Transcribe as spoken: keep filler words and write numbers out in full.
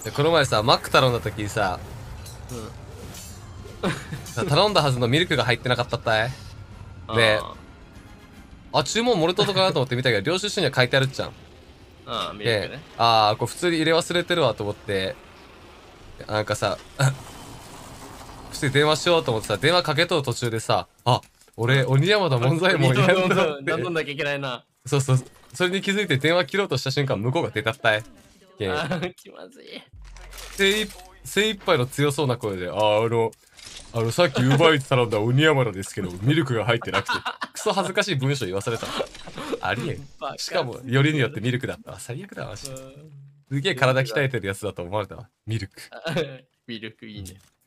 でこの前さ、マック頼んだ時にさ、 うん。 頼んだはずのミルクが入ってなかったったい。で、あ、注文漏れとったかなと思って見たけど、領収書には書いてあるっちゃん。 ああ、ミルクでね。、 あー、これ普通に入れ忘れてるわと思って、なんかさ、普通に電話しようと思ってさ、電話かけとる途中でさ、あ、俺、鬼山田門左衛門やんどんだどんどんって。 どんなきゃいけないな。 そうそう、それに気づいて電話切ろうとした瞬間、向こうが出たったい。けんああ、気まずい。 精一精一杯の強そうな声で、あー、あの、あの、さっきウーバーイーツ頼んだ鬼山田ですけど、ミルクが入ってなくて、クソ恥ずかしい文章言わされた。ありえん。 バカしかも、よりによってミルクだったわ。最悪だわ、マジで。すげえ体鍛えてるやつだと思われたわ。ミルク。 ミルクいいね。